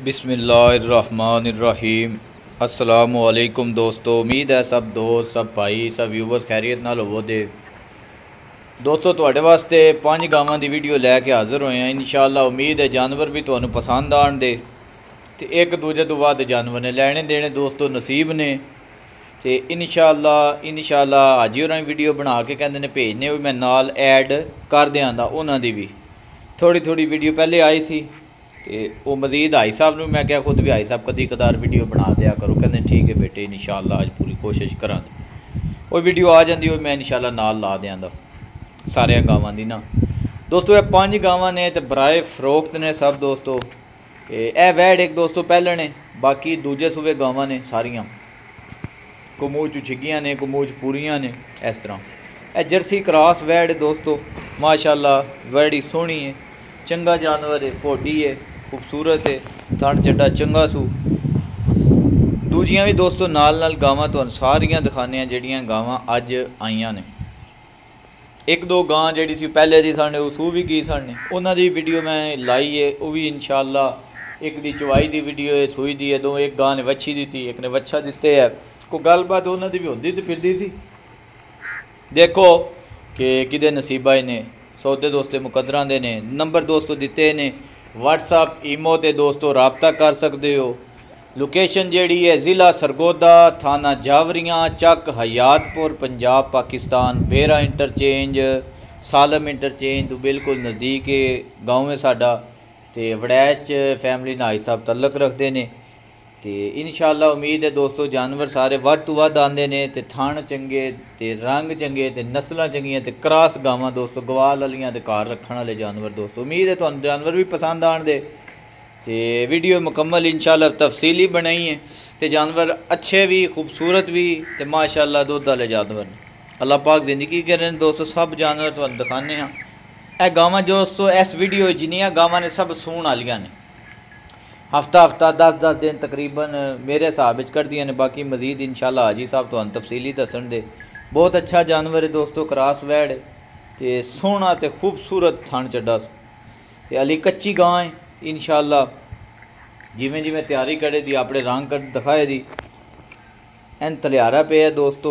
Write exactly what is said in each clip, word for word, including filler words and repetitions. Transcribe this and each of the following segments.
बिस्मिल्लाहिर्रहमानिर्रहीम। अस्सलामुअलैकुम दोस्तों, उम्मीद है सब दोस्त सब भाई सब व्यूवर्स खैरियत नाल होवो दे। दोस्तों तुहाडे वास्ते पांच गावां दी वीडियो लैके हाज़र होए हैं। इंशाअल्लाह उम्मीद है जानवर भी तुहानू पसंद आन दे ते एक दूजे तो वध जानवर ने लैने देने दोस्तों नसीब ने। तो इंशाअल्लाह इंशाअल्लाह हाजी होरां वीडियो बना के कहंदे ने भेजने, भी मैं नाल ऐड कर देंदा उन्हां दी भी। थोड़ी थोड़ी वीडियो पहले आई सी तो वो मजीद हाई साहब मैं क्या खुद भी हाई साहब कदी कदार वीडियो बना दिया करो, कहते ठीक है बेटे इंशाअल्लाह अज पूरी कोशिश करा। वो वीडियो आ जाती वो मैं इंशाअल्लाह नाल ला देंदा सारे गावां दी ना। दोस्तों ये पांच गावां ने तो बराए फरोख्त ने सब दोस्तों। ए वैड एक दोस्तों पहले ने, बाकी दूजे सूबे गावां ने सारियां, कमूच छिगियां ने कमूच पूरियां ने। इस तरह ए जर्सी क्रॉस वैड दोस्तों माशाअल्लाह वैड़ी सोहनी है, चंगा जानवर है, पोडी है, खूबसूरत है, थन चड्डा चंगा सू। दूजियां भी दोस्तों नाल नाल गावां तुहानू सारियां दिखाने जिहड़ियां गावां अज आईयां ने। एक दो गां जिहड़ी सी पहले दी साढ़े वो सू भी गई साढ़े, उन्हां दी वीडियो मैं लाई है, वो भी इंशाअल्लाह एक दी चवाई दी वीडियो है, सूई दी है, दो एक गां ने वच्छी दी, एक ने वच्छा दिते है। कोई गलबात उन्हां दी भी होंदी ते फिरदी सी। देखो कि किदे नसीबा ने सौदे दोस्ते मुकदरां दे ने। नंबर दोस्तों दिते ने, व्हाट्सअप ईमो ते दोस्तों रबता कर सकते हो। लोकेशन जिहड़ी है ज़िला सरगोदा, थाना जावरियां, चक हयातपुर, पंजाब पाकिस्तान। बेरा इंटरचेंज सालम इंटरचेंज तो बिल्कुल नज़दीक है गाँव है साडा। तो वड़ैच फैमिली नाल भाई साहब तलक रखते हैं। तो इंशाअल्लाह उम्मीद है दोस्तों जानवर सारे वध तो वध आते हैं, तो थण चंगे, तो रंग चंगे, तो नस्लां चंगियां, तो क्रॉस गावां दोस्तों गवाल वालियां, तो घर रखने वाले जानवर दोस्तों। उम्मीद है तुहानू जानवर भी पसंद आन दे। तो वीडियो मुकम्मल इंशाअल्लाह तफसीली बनाई है, तो जानवर अच्छे भी खूबसूरत भी, तो माशाअल्लाह दुध वाले जानवर ने। अल्लाह पाक जिंदगी करें दोस्तों, सब जानवर तुहानू दिखाने हाँ। ए गावां दोस्तों इस वीडियो जिन्नियां गावां ने सब सूण वालियां ने, हफ्ता हफ्ता दस दस दिन तकरीबन मेरे हिसाब च कढ़दियां ने। बाकी मजीद इंशाअल्लाह हाजी साहब तुहानू तफसीली दसन दे। बहुत अच्छा जानवर है दोस्तों, क्रॉस वैड तो सोहना तो खूबसूरत थन चड्डा। तो अली कच्ची गां है इंशाअल्लाह, जिमें जिमें तैयारी करे दी अपने रंग कट दिखाए दी एन तलियारा पे है दोस्तों।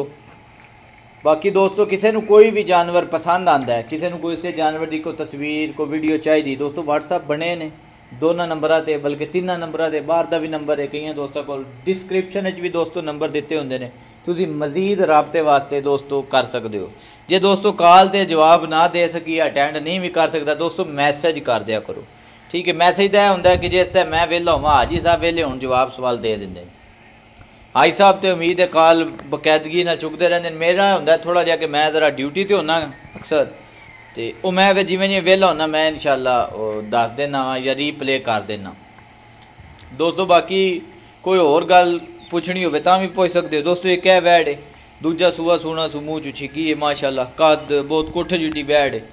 बाकी दोस्तों किसी को कोई भी जानवर पसंद आता है, किसी को किसी जानवर की कोई तस्वीर कोई वीडियो चाहिए दोस्तों, व्हाट्सअप बने ने दोनों नंबरां ते, बल्कि तीनों नंबरां ते। बाहर का भी नंबर है कई दोस्तों को, डिस्क्रिप्शन भी दोस्तों नंबर दिते होंगे ने, तुसी मजीद राबते वास्ते दोस्तों कर सकते हो। जे दोस्तों कॉल ते जवाब ना दे सकी, अटेंड नहीं भी कर सकता दोस्तों, मैसेज कर दिया करो, ठीक है। मैसेज तो यह होंदा है कि जिस टाइम मैं वेला होवां, हाजी साहब वेले होण जवाब सवाल दे देंगे। हाजी साहब तो उम्मीद है कॉल बकायदगी ना चुकते रहते। मेरा होंदा थोड़ा जिहा कि मैं ज़रा ड्यूटी ते होना अक्सर, तो वह मैं जिमें जिमें वेला होना मैं इंशाअल्लाह दस देना या रीप्ले कर देना दोस्तों। बाकी कोई होर गल पुछनी हो तो भी पुछ सकते हो दोस्तों। एक है वैड है, दूजा सूआ सूना सूमू चू छिकी है माशाअल्लाह, कद बहुत कुठ जिड्डी वैड है,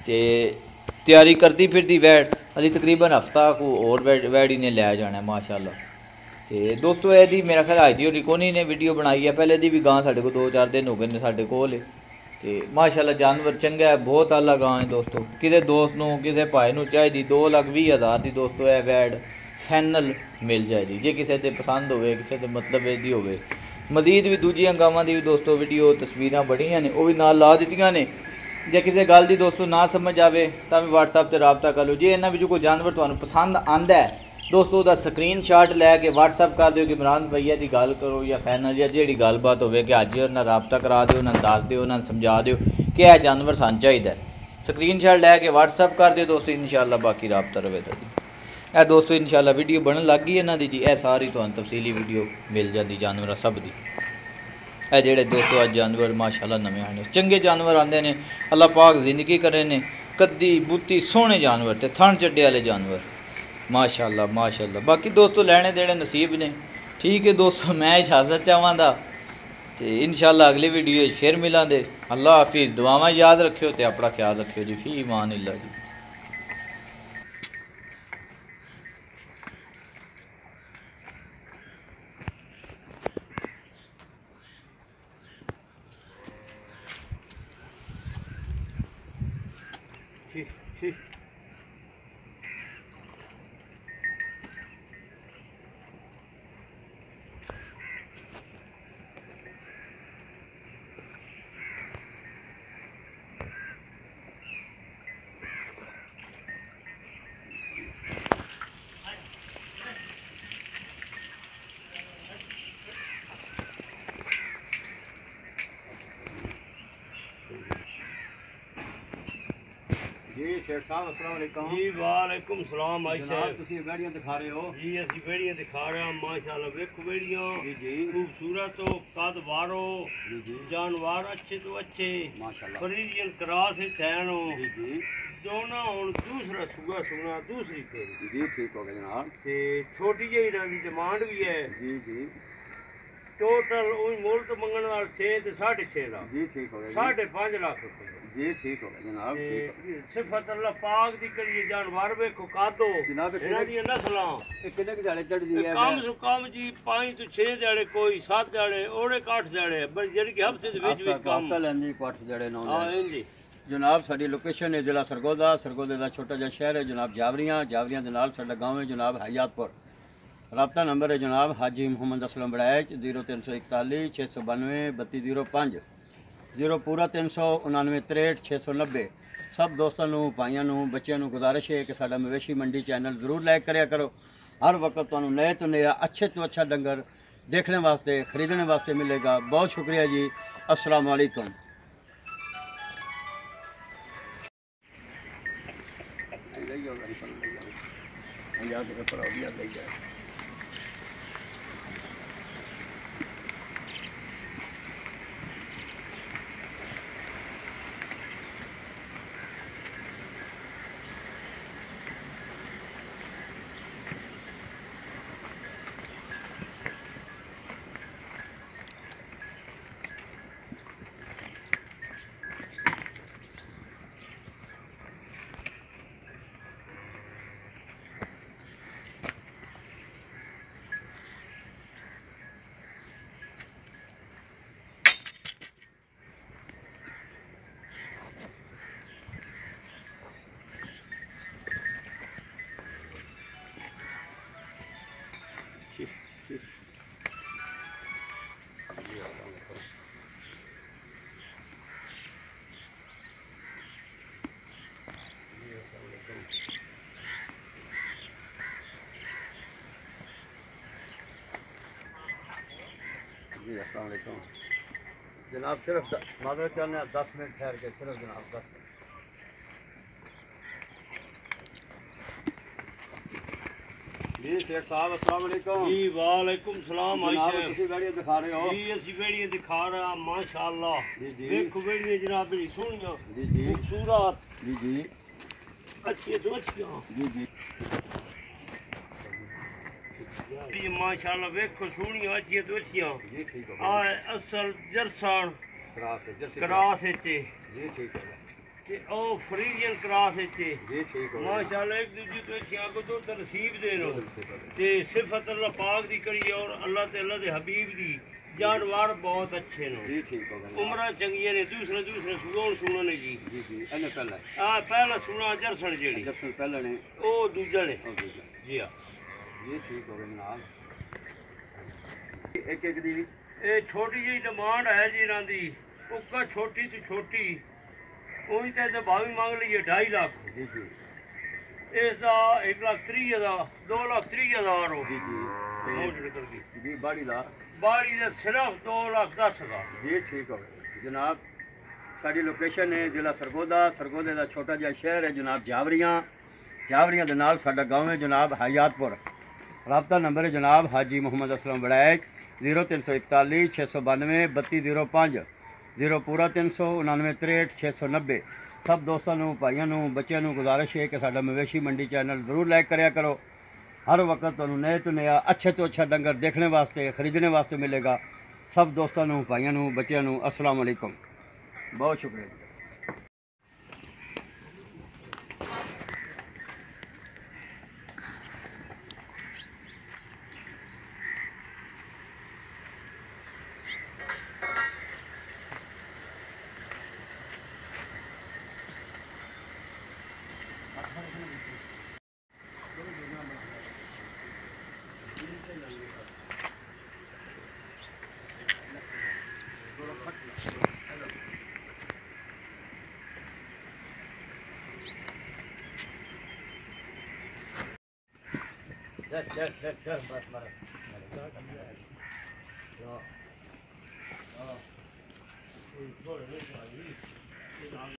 तो तैयारी करती फिरती वैड अली तकरीबन हफ्ता को और वैड वैडी ने लै जाना है माशाअल्लाह। तो दोस्तों यदि मेरा ख्याल अज दी रिकोनी ने वीडियो बनाई है, पहले दी भी गां साढ़े को दो चार दिन हो गए ने साढ़े कोल। तो माशाअल्लाह जानवर चंगा है, बहुत आला गां है दोस्तों। किसी दोस्त नूं किसी भाई नूं चाहिए दो लख भी हज़ार की दोस्तों है वैड फाइनल मिल जाएगी, जे किसी के पसंद होवे, किसी के मतलब दी होवे। मजीद भी दूजियां गावां दी भी दोस्तों वीडियो तस्वीरां बड़ियां ने, वो भी नाल ला दित्तियां ने। जे किसी गल दी दोस्तों ना समझ आवे तो भी व्हाट्सअप पर रबता कर लो। जे इन्हां विचों कोई जानवर तुहानू पसंद आंदा है दोस्तों, उसका स्क्रीन शॉट लैके व्हाट्सअप कर दो कि इमरान भैया की गल करो या फैनल या जी गलबात होवे कि अज उन्हें रबता करा दो, उन्हें दस दो, उन्हें समझा दो कि यह जानवर सन चाहिए। स्क्रीन शॉट लैके व्हाट्सअप कर दो दोस्तों, इंशाअल्लाह बाकी रबता रहे जी। ए दोस्तों इंशाअल्लाह वीडियो बनन लग गई इन्हां दी जी, ए सारी तुहानू तफसीली वीडियो मिल जाती जानवर सब दी। ए जेड़े दोस्तों अज जानवर माशाअल्लाह नवे आने चंगे जानवर आते हैं, अल्लाह पाक जिंदगी करे ने, कद्दी बूती सोहने जानवर ते थन चड्डे वाले जानवर माशाअल्लाह माशाअल्लाह। बाकी दोस्तों लैने देने नसीब ने, ठीक है दोस्तों। मैं इजाज़त चाहवांगा तो इंशाअल्लाह अगली वीडियो फिर मिलांगे। अल्लाह हाफिज़, दुआवां याद रखियो तो अपना ख्याल रखियो जी। फी ईमान अल्लाह जी। ठीक ठीक। शेख साहब अस्सलाम वालेकुम जी वालेकुम सलाम भाई जनाब साहब ਤੁਸੀਂ ਬੇੜੀਆਂ ਦਿਖਾ ਰਹੇ ਹੋ जी असि बेड़ियां दिखा रहे हैं माशाल्लाह वेखो बेड़ियां जी जी खूबसूरत हो कद वारो जी जी जानवर अच्छे तो अच्छे माशाल्लाह फरीजियन क्रास थैन हो जी जी दोनों हुन दूसरा सुगा सुना दूसरी फेरी जी ठीक हो गया जनाब ते छोटी जी इन्हां दी डिमांड भी है जी जी टोटल उही मुल्क मंगण वाल छे ते साढ़े छे लाख जी ठीक हो गया साढ़े पांच लाख रुपए जी ठीक हो गया जनाब ते ठीक हो सिफत अल्लाह पाक दी करिए जानवर वेखो कादो जनाब इन्हां दी नस्लां ਇਹ ਕਿੰਨੇ ਕੁ ਦਿਹਾੜੇ ਚੜਦੀ ਹੈ कम से कम जी पाँच तो छे दिहाड़े कोई सात दिहाड़े ओड़े काठ दिहाड़े बस जड़ी कि हफ्ते दे विच विच कम ਹਫਤਾ ਲੈਂਦੀ ਕੁ ਅੱਠ ਦਿਹਾੜੇ ਨੌ हाँ ਦਿਹਾੜੇ जी ਜਨਾਬ ਸਾਡੀ ਲੋਕੇਸ਼ਨ ਹੈ ਜ਼ਿਲ੍ਹਾ ਸਰਗੋਦਾ ਸਰਗੋਦੇ ਦਾ ਛੋਟਾ ਜਿਹਾ ਸ਼ਹਿਰ ਹੈ ਜਨਾਬ ਜਾਵਰੀਆਂ ਜਾਵਰੀਆਂ ਦੇ ਨਾਲ ਸਾਡਾ ਗਾਂਵ ਹੈ ਜਨਾਬ ਹਯਾਤਪੁਰ ਰਾਬਤਾ ਨੰਬਰ ਹੈ ਜਨਾਬ ਹਾਜੀ ਮੁਹੰਮਦ ਅਸਲਮ ਬੜੈਚ ਜ਼ੀਰੋ ਤਿੰਨ ਸੌ ਇਕਤਾਲੀ ਛੇ ਸੌ ਬਾਨਵੇਂ ਬੱਤੀ ਜ਼ੀਰੋ ਪੰਜ ਜ਼ੀਰੋ ਪੂਰਾ ਤਿੰਨ ਸੌ ਉਣਾਨਵੇਂ ਤਰੇਹਠ ਛੇ ਸੌ ਨੱਬੇ ਸਭ ਦੋਸਤਾਂ ਨੂੰ ਭਾਈਆਂ ਨੂੰ ਬੱਚਿਆਂ ਨੂੰ ਗੁਜ਼ਾਰਿਸ਼ ਹੈ ਕਿ ਸਾਡਾ ਮਵੇਸ਼ੀ ਮੰਡੀ ਚੈਨਲ ਜ਼ਰੂਰ ਲਾਈਕ ਕਰਿਆ ਕਰੋ ਹਰ ਵਕਤ ਤੁਹਾਨੂੰ ਨਏ ਤੋਂ ਨया अच्छे तो अच्छा डंगर देखने वास्ते ख़रीदने वास्ते मिलेगा बहुत शुक्रिया जी अस्सलाम वालेकुम जी अस्सलाम वालेकुम जनाब सिर्फ माजरत चाहते हैं दस मिनट ठहर के सिर्फ जनाब दस मिनट जी शेख साहब अस्सलाम वालेकुम जी वालेकुम सलाम भाई जनाब साहब ਤੁਸੀਂ ਬੇੜੀਆਂ ਦਿਖਾ ਰਹੇ ਹੋ जी असि बेड़ियां दिखा रहे हैं माशाल्लाह जी जी वेखो बेड़ियां जनाब बड़ी सोहणियां जी जी खूबसूरत जी जी अच्छी तो अच्छियां जी जी जी माशाल्लाह वेखो सोहणियां अच्छियां तो अच्छियां जी ठीक हो आ गया असल जरसान क्रास है जर्सी क्रास इच जी ठीक हो गया ते ओ फ्रीजियन क्रास इच जी ठीक हो गया माशाल्लाह एक दूसरे तो अच्छियां को तो तरसीब दे रो ठीक हो गया ते सिफत अल्लाह पाक दी करी और अल्लाह ते अल्लाह दे हबीब दी जानवर बहुत अच्छे ने जी ठीक हो गया उम्र चंगियां ने दूसरे दूसरे सुगोन सुनने की जी जी ਇਹਨੇ ਪਹਿਲਾਂ आ पहला सुना जरसन जेड़ी ਜਰਸਨ ਪਹਿਲਾਂ ਨੇ ओ दूजा ने ਉਹ ਦੂਜਾ जी हां ये ठीक हो गया जनाब एक एक दी ये छोटी जी डिमांड है जी इन्हां दी उक्का छोटी तो छोटी ਉਹੀ ਤੇ ਤੇ ਭਾਵੇਂ ਮੰਗ ਲਈਏ ਢਾਈ ਲੱਖ जी जी ਇਸ ਦਾ ਇੱਕ ਲੱਖ ਤੀਹ ਹਜ਼ਾਰ ਦੋ ਲੱਖ ਤੀਹ ਹਜ਼ਾਰ ਹੋ जी जी ਮੋਜ ਨਿਕਲ ਗਈ जी बाड़ी दा ਬਾੜੀ ਦਾ ਸਿਰਫ ਦੋ ਲੱਖ ਦਸ ਹਜ਼ਾਰ जी ठीक हो गया जनाब साड़ी लोकेशन है जिला सरगोदा सरगोदे का छोटा जिहा शहर है जनाब जावरियाँ जावरियाँ के नाल साडा गाँव है जनाब हयातपुर राबता नंबर है जनाब हाजी मुहम्मद असलम बड़ैच जीरो तीन सौ इकताली छे सौ बानवे बत्ती जीरो पाँच जीरो पूरा तीन सौ उनानवे तरੇਹਠ छे सौ नब्बे सब दोस्तों ਨੂੰ ਭਾਈਆਂ ਨੂੰ ਬੱਚਿਆਂ ਨੂੰ ਗੁਜ਼ਾਰਿਸ਼ ਹੈ ਕਿ ਸਾਡਾ ਮਵੇਸ਼ੀ ਮੰਡੀ ਚੈਨਲ ਜ਼ਰੂਰ ਲਾਈਕ ਕਰਿਆ ਕਰੋ हर वक्त ਤੁਹਾਨੂੰ नए तो नया अच्छे तो अच्छा डंगर देखने वास्ते खरीदने वास्ते मिलेगा सब दोस्तों ਨੂੰ ਭਾਈਆਂ ਨੂੰ ਬੱਚਿਆਂ ਨੂੰ अस्सलाम वालेकुम बहुत शुक्रिया जी चल चल चल चल बस मारा हाँ हाँ